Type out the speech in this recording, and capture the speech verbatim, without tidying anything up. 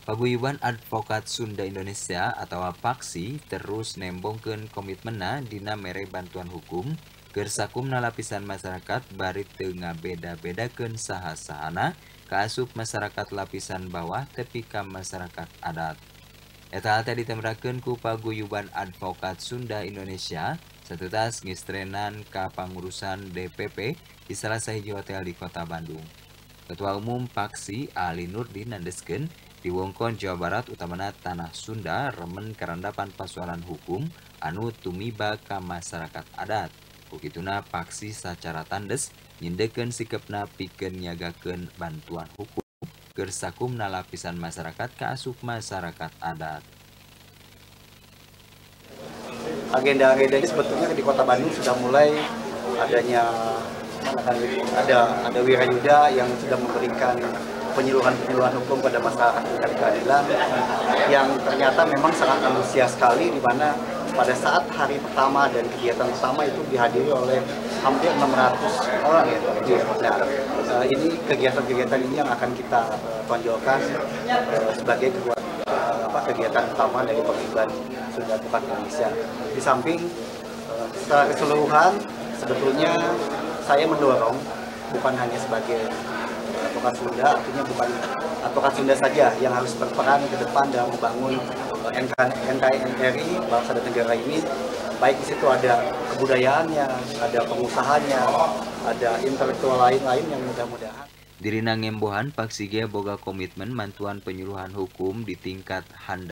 Paguyuban Advokat Sunda Indonesia atau PAKSI terus nembongkeun komitmenna dina mere bantuan hukum keur sakumna lapisan masyarakat bari teu ngabeda-bedakeun saha-sahana kaasup masyarakat lapisan bawah tepi ka masyarakat adat. Eta teh ditembrakeun ku Paguyuban Advokat Sunda Indonesia satetas ngistrenan ka pangurusan D P P di salah sahiji hotel di Kota Bandung. Ketua Umum PAKSI Ali Nurdin nandeskeun di wewengkon Jawa Barat utamana tanah Sunda remen karandapan persoalan hukum anu tumiba ka masyarakat adat. Kukituna PAKSI sacara tandes nyindekeun sikepna pikeun nyagakeun bantuan hukum keur sakumna lapisan masyarakat kaasup masyarakat adat. Agenda-agenda ini sebetulnya di Kota Bandung sudah mulai adanya ada ada wirayuda yang sudah memberikan penyuluhan-penyuluhan hukum pada masyarakat tingkat keadilan yang ternyata memang sangat antusias sekali, di mana pada saat hari pertama dan kegiatan pertama itu dihadiri oleh hampir enam ratus orang ya. Nah, ini kegiatan-kegiatan ini yang akan kita tonjolkan uh, sebagai uh, apa, kegiatan utama dari Paguyuban Sunda Advokat Indonesia. Di samping uh, secara keseluruhan sebetulnya saya mendorong bukan hanya sebagai advokat Sunda, artinya bukan advokat Sunda saja yang harus berperan ke depan dalam membangun N K N R I bangsa dan negara ini. Baik di situ ada kebudayaannya, ada pengusahanya, ada intelektual lain-lain yang mudah-mudahan. Dirina ngembohan PAKSI ge boga komitmen mantuan penyuluhan hukum di tingkat handap